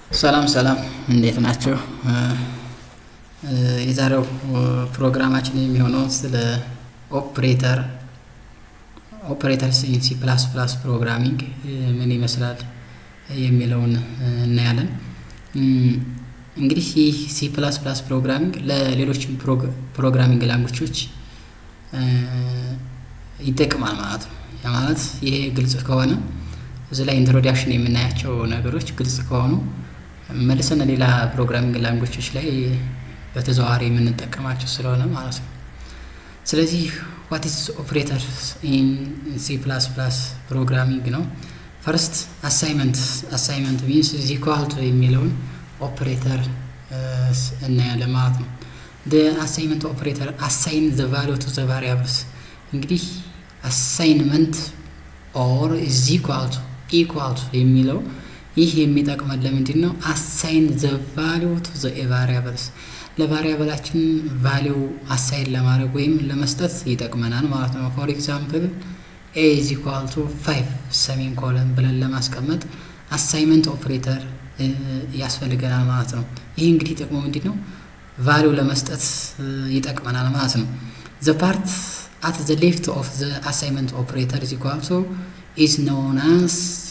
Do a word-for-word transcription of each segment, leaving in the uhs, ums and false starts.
ሰላም ሰላም እንዴት ናችሁ? የዛሬው ፕሮግራማችን የሚሆነው ስለ ኦፕሬተር ኦፕሬተርስ ኢን ሲ ፕላስ ፕላስ ፕሮግራሚንግ ምን ይመስላል የሚለውን እናያለን። እንግዲህ ይህ ሲ ፕላስ ፕላስ ፕሮግራሚንግ ለሌሎች ፕሮግራሚንግ ላንጉጆች ይጠቅማል ማለት ነው። ያ ማለት ይሄ ግልጽ ከሆነ እዚህ ላይ ኢንትሮዳክሽን የምናያቸው ነገሮች ግልጽ ከሆኑ መልሰን ሌላ ፕሮግራሚንግ ላንጉጆች ላይ በተዘዋዋሪ የምንጠቀማቸው ስለሆነ ማለት ነው። ስለዚህ what is operators in C plus plus programming ነው። first assignment assignment means is equal to የሚለውን ኦፕሬተር እናያለን ማለት ነው። the assignment operator assign the value to the variables እንግዲህ assignment or is equal to equal to የሚለው ይህ የሚጠቅመን ለምንድን ነው? assign the value to the variables ለቫሪያብላችን value assign ለማድረግ ወይም ለመስጠት ይጠቅመናል ማለት ነው። for example a is equal to five semicolon ብለን ለማስቀመጥ assignment operator ያስፈልገናል ማለት ነው። ይህ እንግዲህ ጥቅሙ ምንድነው? value ለመስጠት ይጠቅመናል ማለት ነው። the part at the left of the assignment operator is equal to is known as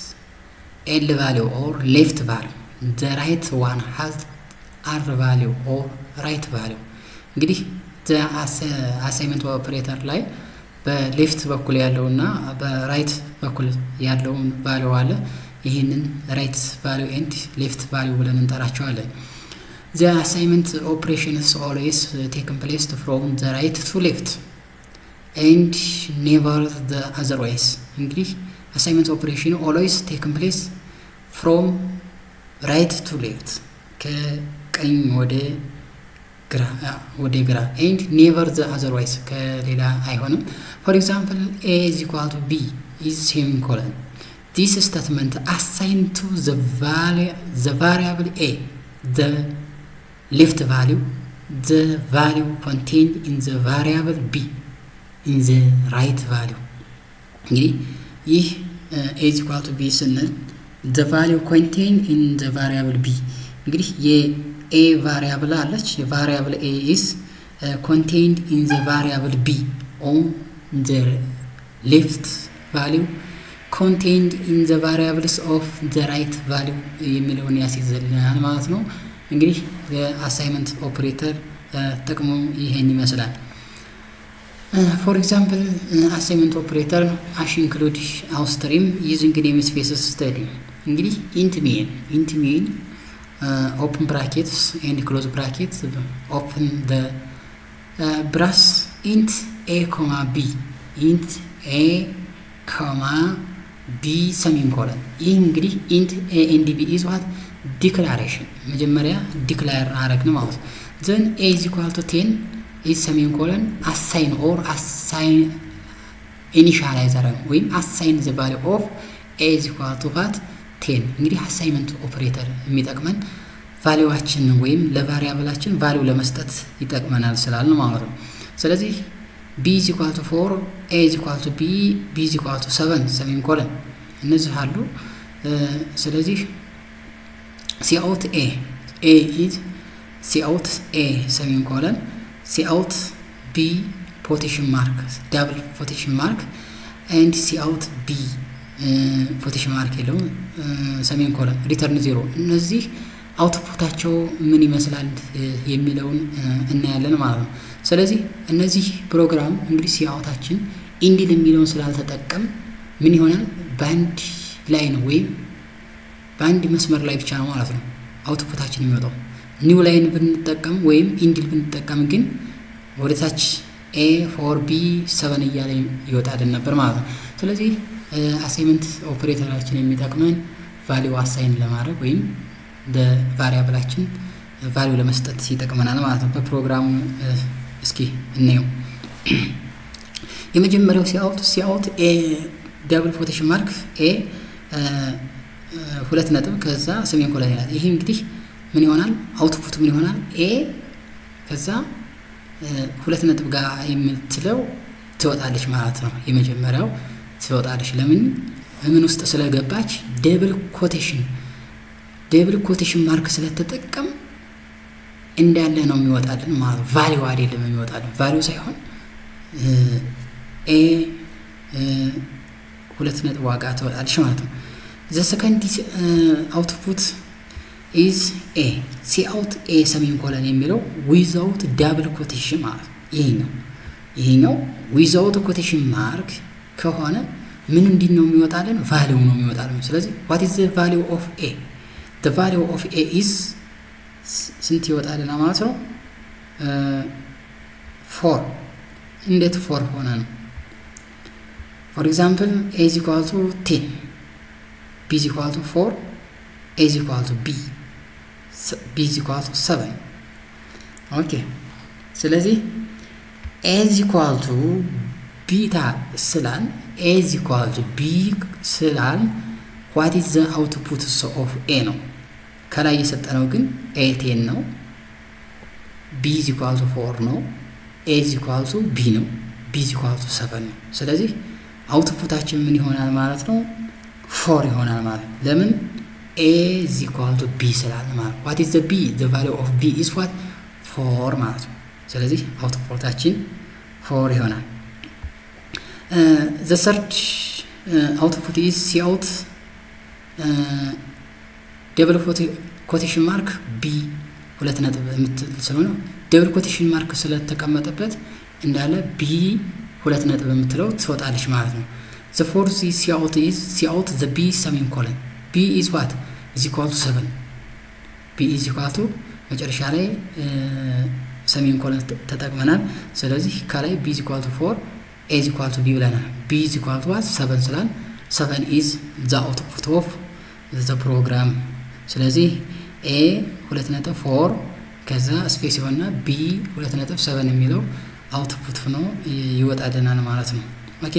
L value or left value. The right one has R value or right value. እንግዲህ the assignment operator ላይ በሌፍት በኩል ያለውና በራይት በኩል ያለውን value አለ። ይሄንን right value and left value ብለን እንጠራቸዋለን። The assignment operations always take place from the right to left and never the otherwise. እንግዲህ assignment operation always take place from right to left ከቀኝ ወደ ግራ ወደ ግራ and never the otherwise ከሌላ አይሆንም። for example a is equal to b is semicolon. This statement assign to the value the variable a the left value the value contained in the variable b in the right value. እንግዲህ ይህ a is equal to b ስንል the value contained in the variable b እንግዲህ የ a variable አለች variable a is uh, contained in the variable b on the left value contained in the variables of the right value የሚለውን ያስይዘልናል ማለት ነው። እንግዲህ የአሳይመንት ኦፕሬተር ጥቅሙ ይሄን ይመስላል። Uh, for example, uh, assignment operator as include outstream using namespaces study. እንግዲህ int main int main uh, open brackets and close brackets open the uh, brass int a comma b int a comma b semicolon. ይህ እንግዲህ int a and b is what declaration መጀመሪያ declare አረግን ማለት then a is equal to ten is semicolon assign or assign initializer ወይም assign the value of a is equal to what ten እንግዲህ assignment operator የሚጠቅመን ቫልዩዋችን ወይም ለቫሪያብላችን ቫልዩ ለመስጠት ይጠቅመናል ስላልን ማለት ነው። ስለዚህ b is equal to four a is equal to b b is equal to seven semicolon እነዚህ አሉ። ስለዚህ cout a a is cout a semicolon cout b quotation mark double quotation mark and cout b quotation mark የለው semicolon return zero እነዚህ አውትፑታቸው ምን ይመስላል የሚለውን እናያለን ማለት ነው። ስለዚህ እነዚህ ፕሮግራም እንግዲህ ሲአውታችን ኢንዲል የሚለውን ስላልተጠቀም ምን ይሆናል? ባንድ ላይን ወይም ባንድ መስመር ላይ ብቻ ነው ማለት ነው አውትፑታችን የሚወጣው። ኒው ላይን ብንጠቀም ወይም ኢንዲል ብንጠቀም ግን ወደታች a four b seven እያለ ይወጣል ነበር ማለት ነው። ስለዚህ አሳይመንት ኦፕሬተራችን የሚጠቅመን ቫልዩ አሳይን ለማድረግ ወይም ለቫሪያብላችን ቫልዩ ለመስጠት ይጠቅመናል ማለት ነው። በፕሮግራሙ እስኪ እንየው። የመጀመሪያው ሲአውት ሲአውት a double quotation mark a ሁለት ነጥብ ከዛ ሴሚኮለን ይላል። ይሄ እንግዲህ ምን ይሆናል? አውትፑት ምን ይሆናል? a ከዛ ሁለት ነጥብ ጋር የምትለው ትወጣለች ማለት ነው። የመጀመሪያው ትወጣለች ለምን ምን ውስጥ ስለገባች ደብል ኮቴሽን ደብል ኮቴሽን ማርክ ስለተጠቀም እንዳለ ነው የሚወጣልን ማለት ቫልዩ አይደለም የሚወጣልን ቫልዩ ሳይሆን ኤ ሁለት ነጥብ ዋጋ ተወጣልሽ ማለት ነው the second uh, output is a see out a semicolon የሚለው without double quotation ማለት ይሄኛው ይሄኛው without quotation mark ከሆነ ምን እንዲነው የሚወጣልን ቫልዩ ነው የሚወጣልን ስለዚህ what is the value of a the value of a is ስንት ይወጣልና ማለት ነው four እንዴት four ሆነ ነው for example a is equal to ten b is equal to four a is equal to b b is equal to seven okay ስለዚህ a is equal to beta ስላል a is equal to b ስላል what is the output of a ነው ከላይ የሰጠነው ግን a ten ነው b is equal to four ነው a is equal to b ነው b is equal to seven ነው ስለዚህ አውትፑታችን ምን ይሆናል ማለት ነው four ይሆናል ማለት ለምን a is equal to b ስላል ማለት what is the b the value of b is what four ማለት ነው ስለዚህ አውትፑታችን four ይሆናል uh, the third uh, output is cout uh, double quotation mark b ሁለት ነጥብ የምትል ስለሆነ double quotation mark ስለተቀመጠበት እንዳለ b ሁለት ነጥብ የምትለው ትወጣለች ማለት ነው the fourth is cout is cout the b semicolon b is what is equal to seven b is equal to መጨረሻ ላይ semicolon ተጠቅመናል ስለዚህ ከላይ b is equal to four a is equal to b ብለናል b is equal to what seven ስላል seven is the output of the program ስለዚህ a ሁለት ነጥብ four ከዛ ስፔስ ይሆንና b ሁለት ነጥብ seven የሚለው አውትፑት ነው ይወጣልናል ማለት ነው ኦኬ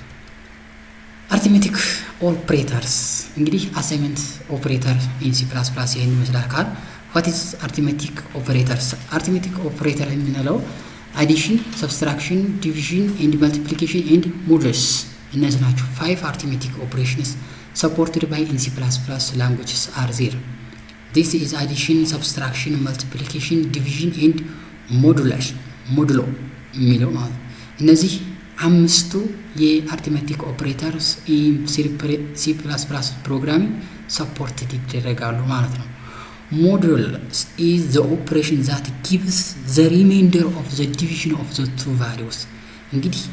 arithmetic operators እንግዲህ assignment operator in C++ ይሄን ይመስላል ካል what is arithmetic operators arithmetic operator የምንለው addition subtraction division and multiplication and modulus እነዚህ ናቸው five arithmetic operations supported by in C++ languages are there this is addition subtraction multiplication division and modulus modulo የሚለው ማለት እነዚህ አምስቱ የአርithmetic operators in C++ programming supported ይደረጋሉ ማለት ነው modulus is the operation that gives the remainder of the division of the two values እንግዲህ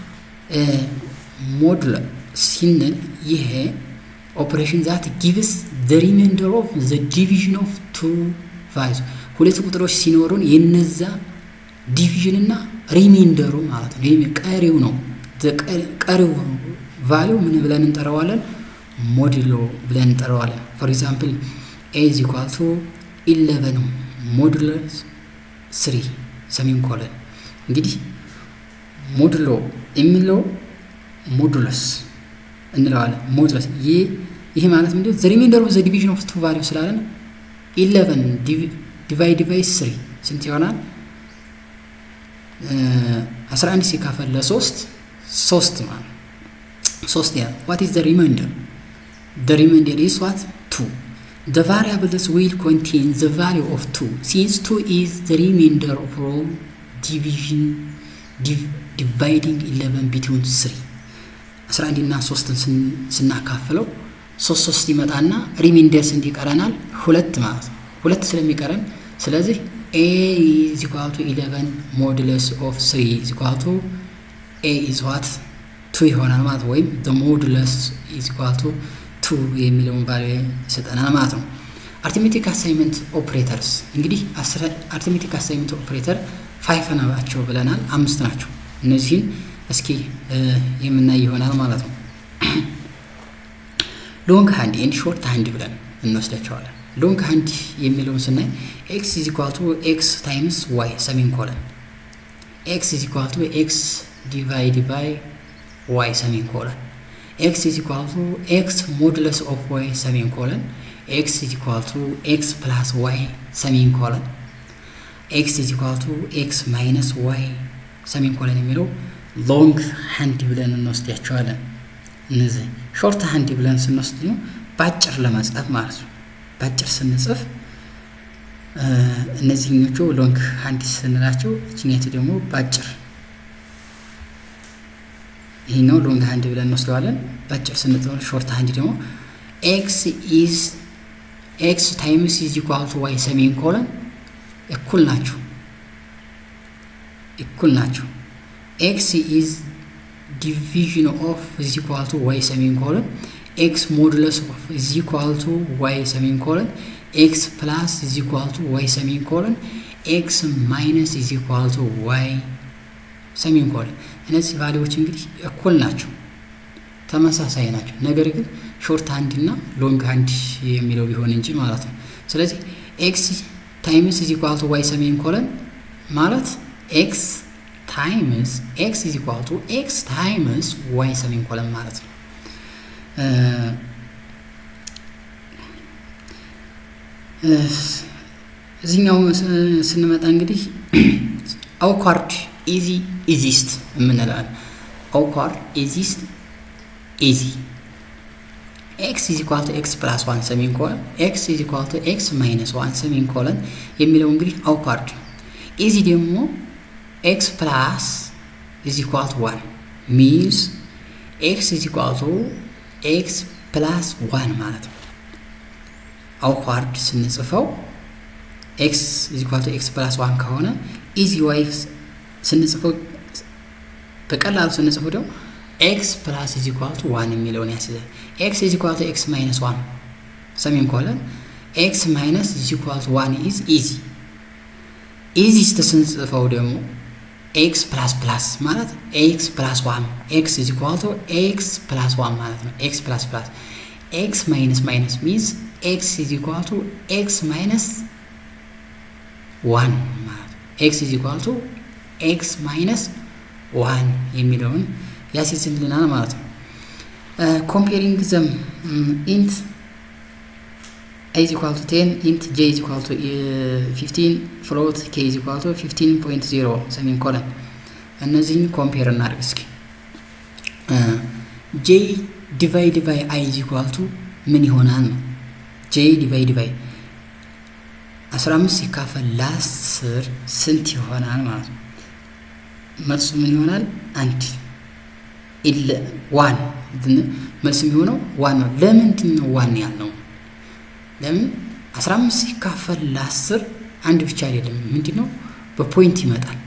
modulus ሲነል ይሄ operation that gives the remainder of the division of two values ሁለት ቁጥሮች ሲኖሩን የነዛ division እና remainder ማለት ነው ይሄ ቀሪው ነው ቀሪው value ምን ብለን እንጠራዋለን modulo ብለን እንጠራዋለን for example a is equal to eleven modulus three semicolon እንግዲህ modulo የሚለው modulus እንለዋለን modulus ይሄ ይሄ ማለት ምንድነው the remainder of the division of two values ስላለን eleven divide by three ስንት ይሆናል አስራ አንድ ሲካፈል ለሶስት ሶስት ማለት ሶስት ያ what is the remainder the remainder is what two the variables will contain the value of two since two is the remainder from division div, dividing eleven between three አስራ አንድ እና ሶስት ስናካፍለው ሶስት ሶስት ይመጣና remainder ስንት ይቀረናል ሁለት ማለት ነው ሁለት ስለሚቀረን ስለዚህ a is equal to eleven modulus of three is equal to a is what two ይሆናል ማለት ወይም the modulus is equal to two የሚለውን ቫልዩ ይሰጠናል ማለት ነው arithmetic assignment operators እንግዲህ arithmetic assignment operator five ናቸው ብለናል አምስት ናቸው እነዚህን እስኪ የምናይ ይሆናል ማለት ነው long hand and short hand ብለን እንወስዳቸዋለን long hand የሚለውን ስናይ x is equal to x times y semicolon x is equal to x divided by y semicolon x is equal to x modulus of y semicolon x is equal to x plus y semicolon x is equal to x minus y semicolon የሚለው long hand ብለን እንወስዳቸዋለን እነዚህ short hand ብለን ስንወስድ ባጭር ለመጻፍ ማለት ነው ባጭር ስንጽፍ እነዚህኞቹ ሎንግ ሃንድ ስንላቸው እቺኛቱ ደግሞ ባጭር ይሄ ነው ሎንግ ሃንድ ብለን እንወስደዋለን ባጭር ስንጽፍ ሾርት ሃንድ ደግሞ x is x times is equal to y semicolon እኩል ናቸው እኩል ናቸው x is division of is equal to y semicolon x modulus of is equal to y semicolon x plus is equal to y semicolon x minus is equal to y semicolon እነዚህ ቫልዩዎች እንግዲህ እኩል ናቸው ተመሳሳይ ናቸው ነገር ግን ሾርት ሃንድ እና ሎንግ ሃንድ የሚለው ቢሆን እንጂ ማለት ነው ስለዚህ x times is equal to y semicolon ማለት x times x is equal to x times y semicolon ማለት ነው እዚህኛው ስንመጣ እንግዲህ awkward easy easiest የምንላለን awkward easiest easy x is equal to x plus one semicolon x is equal to x minus one semicolon የሚለው እንግዲህ awkward easy ደግሞ x plus is equal to one means x is equal to x plus one ማለት ነው awkward ስንጽፈው x is equal to x plus one ከሆነ easy y ስንጽፈው በቀላሉ ስንጽፈው ደግሞ x plus is equal to one የሚለውን ያስይዛል x is equal to x minus one semicolon x minus is equal to one is easy easy ስንጽፈው ደግሞ x plus plus ማለት x plus one x is equal to x plus one ማለት ነው x plus plus x minus minus means x is equal to x minus one ማለት x is equal to x minus one የሚለውን ያስይዝልናል ማለት ነው comparing them um, int I is equal to ten int j is equal to uh, fifteen float k is equal to fifteen point zero semicolon እነዚህን ኮምፔር እናድርግ እስኪ j divide by I is equal to ምን ይሆናል ነው j divide by አስራ አምስት ሲካፈል ለአስር ስንት ይሆናል ማለት ነው መልሱ ምን ይሆናል አንድ ኢለ ዋን መልስ የሚሆነው ዋን ነው ለምንድን ነው ዋን ያልነው ለምን አስራ አምስት ሲካፈል ለአስር አንድ ብቻ አይደለም ምንድነው በፖይንት ይመጣል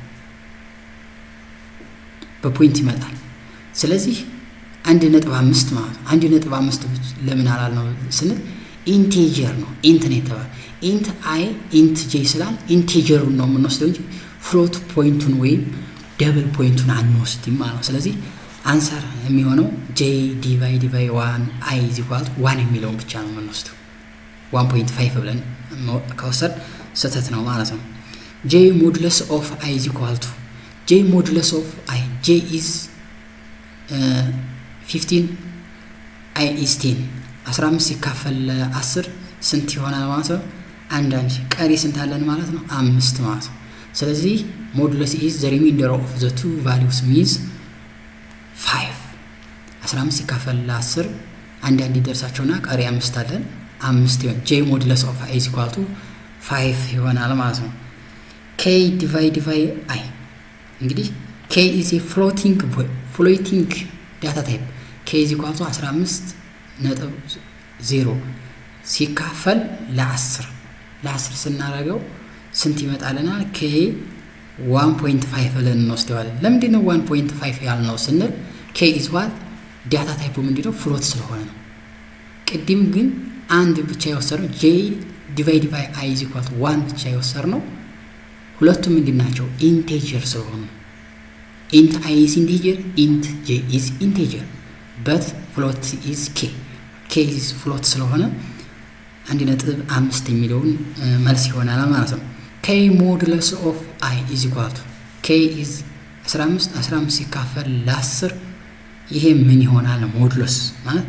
በፖይንት ይመጣል ስለዚህ አንድ ነጥብ አምስት ማለት አንድ ነጥብ አምስት ለምን አላልነው ስንል ኢንቲጀር ነው ኢንት ነው ተባለ ኢንት አይ ኢንት ጄ ስላል ኢንቲጀሩን ነው የምንወስደው እንጂ ፍሎት ፖይንቱን ወይም ደብል ፖይንቱን አንወስድም ማለት ነው ስለዚህ አንሰር የሚሆነው j divide by one I is equal to one የሚለውን ብቻ ነው የምንወስደው one point five ብለን ከወሰድ ሰተት ነው ማለት ነው j modulus of I is equal to j modulus of I j is uh, fifteen I is ten አስራ አምስት ሲካፈል አስር ስንት ይሆናል ማለት ነው አንድ አንድ ቀሪ ስንት አለን ማለት ነው አምስት ማለት ነው ስለዚህ modulus is the remainder of the two values means five አስራ አምስት ሲካፈል ለአስር አንድ አንድ ይደርሳቸውና ቀሪ አምስት አለን አምስት ይሆን j modulus of I is equal to five ይሆናል ማለት ነው k divide by I እንግዲህ k is a floating floating data type k is equal to አስራ አምስት ነጥብ ዜሮ ሲካፈል ለአስር ለአስር ስናደርገው ስንት ይመጣልናል k one point five ብለን እንወስደዋለን ለምንድን ነው one point five ያልነው ስንል k is what data type ምንድነው ፍሎት ስለሆነ ነው ቅድም ግን አንድ ብቻ የወሰደው j divide by I is equal to one ብቻ የወሰደው ሁለቱም ምንድናቸው ኢንቲጀር ስለሆኑ int I is integer int j is integer but float is k k is float ስለሆነ አንድ ነጥብ አምስት የሚለውን መልስ ይሆናል ማለት ነው k modulus of I is equal to k is አስራ አምስት አስራ አምስት ሲካፈል ለአስር ይሄ ምን ይሆናል ሞዱለስ ማለት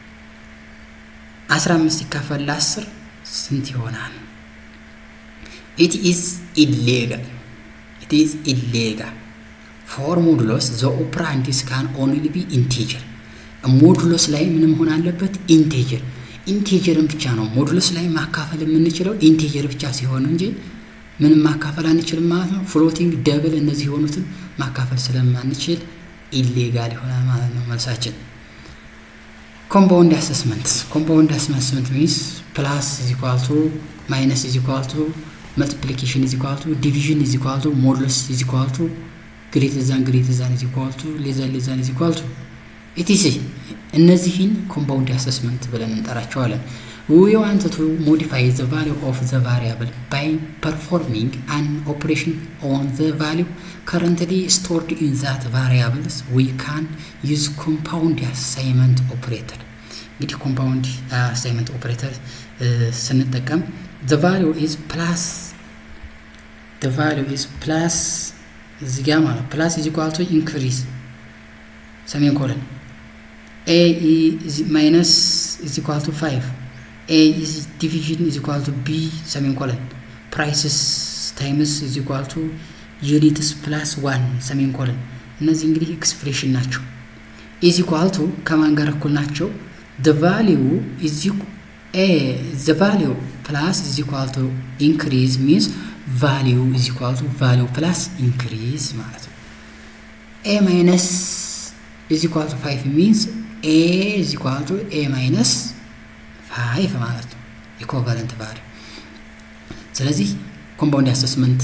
አስራ አምስት ሲካፈል ለአስር ስንት ይሆናል it is illegal it is illegal for modulus the operand can only be integer modulus ላይ ምን መሆን አለበት integer ኢንቲጀርን ብቻ ነው ሞዱለስ ላይ ማካፈል የምንችለው ኢንቲጀር ብቻ ሲሆን እንጂ ምንም ማካፈል አንችልም ማለት ነው ፍሎቲንግ ደብል እነዚህ የሆኑትን ማካፈል ስለማንችል ኢሌጋል ይሆናል ማለት ነው መልሳችን compound assessment compound assessment means plus is equal to minus is equal to multiplication is equal to division is equal to modulus is equal to greater than greater than is equal to less than less than is equal to etc እነዚህን compound assessment ብለን እንጠራቸዋለን we want to modify the value of the variable by performing an operation on the value currently stored in that variables we can use compound assignment operator እንግዲህ compound assignment operator ስንጠቀም the value is plus the value is plus እዚህ ጋር ማለት plus is equal to increase semicolon a is minus is equal to five a is division is equal to b semicolon prices times is equal to units plus one semicolon እነዚህ እንግዲህ ኤክስፕሬሽን ናቸው is equal to ከማን ጋር እኩል ናቸው the value is a the value plus is equal to increase means value is equal to value plus increase ማለት ነው a minus is equal to five means a is equal to a minus five ማለት ነው equivalent value ስለዚህ compound assessment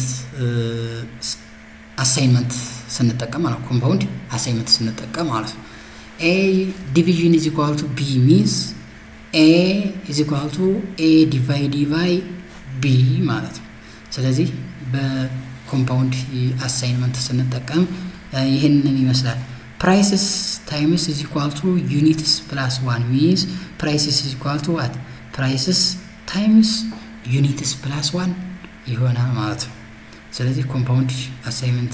assignment ስንጠቀም ማለት compound assignment ስንጠቀም ማለት ነው a division is equal to b means a is equal to a divided by b ማለት ነው ስለዚህ በcompound assignment ስንጠቀም ይሄንን ይመስላል prices times is equal to units plus one means prices is equal to what prices times units plus one ይሆናል ማለት ነው ስለዚህ compound assignment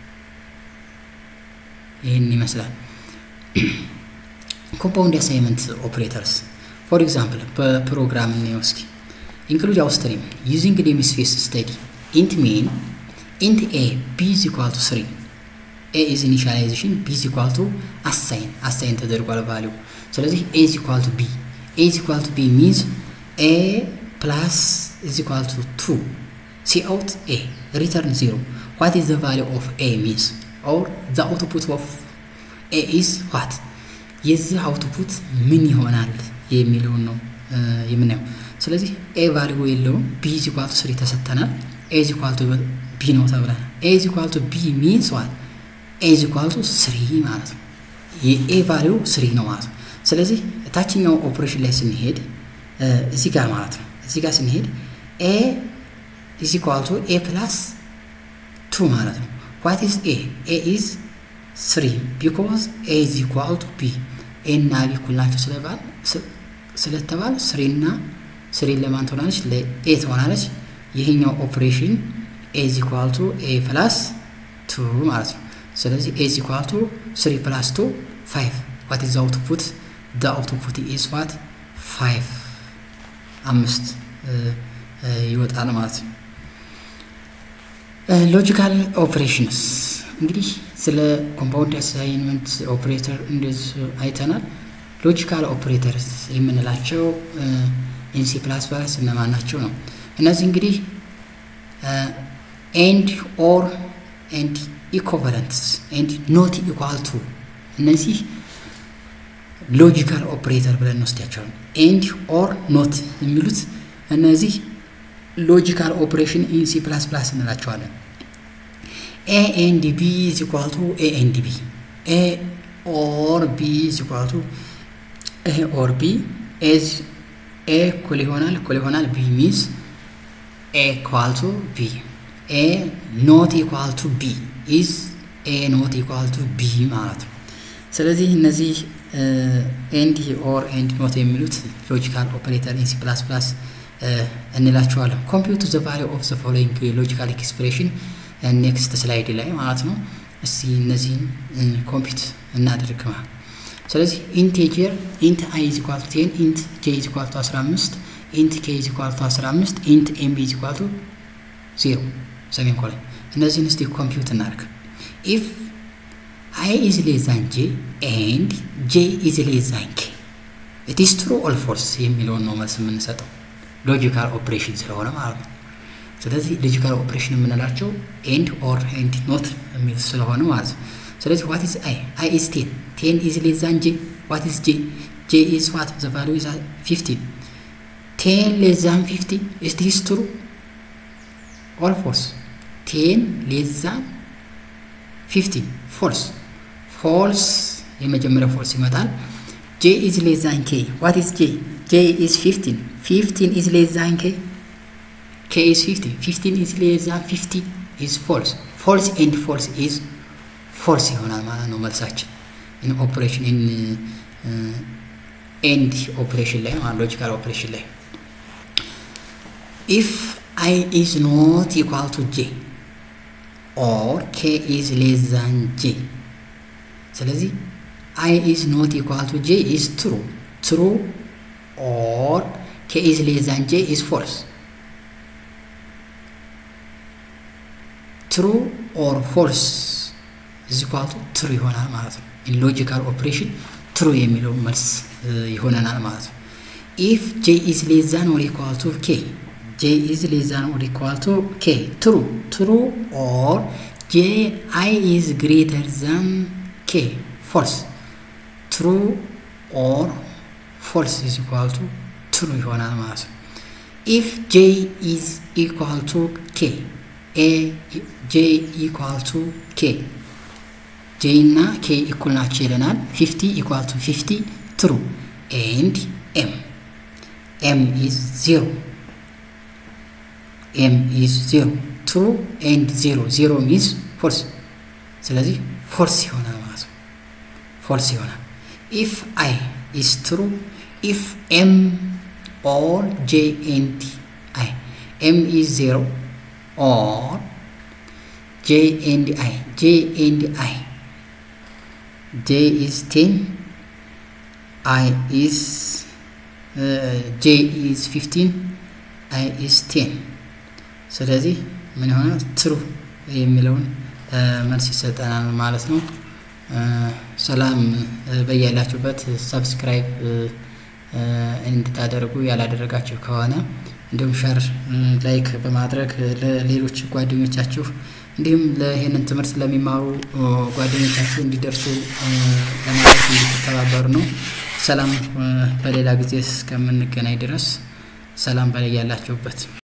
ይሄን ይመስላል compound assignment operators for example በፕሮግራም ነው እስኪ include our stream using the space study int main int a b is equal to three a is initialization b is equal to assign assign ተደርጓል value ስለዚህ a is equal to b a is equal to b means a plus is equal to two see out a return zero what is the value of a means or the output of a is what የዚህ output ምን ይሆናል የሚለው ነው የምናየው ስለዚህ a value የለውም b is equal to three ተሰጥተናል a is equal to b ነው ተብለናል a is equal to b means what a is equal to three ማለት ነው የa value three ነው ማለት ነው ስለዚህ ታችኛው ኦፕሬሽን ላይ ስንሄድ እዚህ ጋር ማለት ነው እዚህ ጋር ስንሄድ a is equal to a plus two ማለት ነው what is a a is three because a is equal to b a እና b እኩል ናቸው ስለባል ስለተባለ three እና three ለማን ትሆናለች ለa ትሆናለች ይሄኛው ኦፕሬሽን a is equal to a plus two ማለት ነው ስለዚህ a is equal to three plus two five what is the output the output is what five አምስት ይወጣል ማለት ነው logical operations እንግዲህ ስለ compound assignment operator እንደዚህ አይተናል logical operators የምንላቸው in C++ እነማን ናቸው ነው እነዚህ እንግዲህ and or and equivalents and not equal to እነዚህ logical operator ብለን እንወስዳቸው and or not የሚሉት እነዚህ logical operation in C++ እንላቸዋለን a and b is equal to a and b a or b is equal to a or b is a equal ይሆናል equal ይሆናል b means a equal to b a not equal to b is a not equal to b ማለት ነው ስለዚህ እነዚህ and or and not የሚሉት logical operator in C++ እንላቸዋለን compute the value of the following logical expression next slide ላይ ማለት ነው እስቲ እነዚህን compute እናድርግ ማለት ስለዚህ integer int I is equal to ten int j is equal to fifteen int k is equal to fifteen int m is equal to zero semicolon እነዚህን እስቲ compute እናድርግ if I is less than j and j is less than k it is true or false የሚለውን ነው መልስ የምንሰጠው ሎጂካል ኦፕሬሽን ስለሆነ ማለት ነው ስለዚህ ሎጂካል ኦፕሬሽን የምንላቸው and or and not የሚል ስለሆነ ማለት ነው ስለዚህ what is I I is ten ten is less than J what is J J is what the value is fifteen ten less than fifty is this true or false ten less than fifteen false false የመጀመሪያው false ይመጣል J is less than K what is J J is fifteen fifteen is less than K K is fifteen fifteen is less than fifty is false false and false is false ይሆናል ማለት ነው መልሳችን in operation in uh, end operation ላይ ማለት logical operation ላይ if I is not equal to J or K is less than J ስለዚህ I is not equal to J is true true or K is less than J is false true or false is equal to true ይሆናል ማለት ነው in logical operation true የሚለው መልስ ይሆናል ማለት ነው if J is less than or equal to K J is less than or equal to K true true or J I is greater than K false true or false is equal to true ይሆናል ማለት ነው if J is equal to K A J equal to K J እና K equal ናቸው ይለናል fifty equal to fifty true and M M is zero M is zero true and zero zero means false ስለዚህ false ይሆናል ማለት ነው false ይሆናል if I is true if M or J and I M is zero or J and I J and I J is ten I is uh, J is fifteen I is ten ስለዚህ ምን ይሆናል true የሚለውን መልስ ይሰጠናል ማለት ነው ሰላም በያላችሁበት ሰብስክራይብ እንድታደርጉ ያላደረጋችሁ ከሆነ እንደውም ሼር ላይክ በማድረግ ለሌሎች ጓደኞቻችሁ እንዲሁም ለይሄንን ትምህርት ለሚማሩ ጓደኞቻችሁ እንዲደርሱ ለማድረግ እንድትተባበሩ ነው ሰላም በሌላ ጊዜ እስከምንገናኝ ድረስ ሰላም በያላችሁበት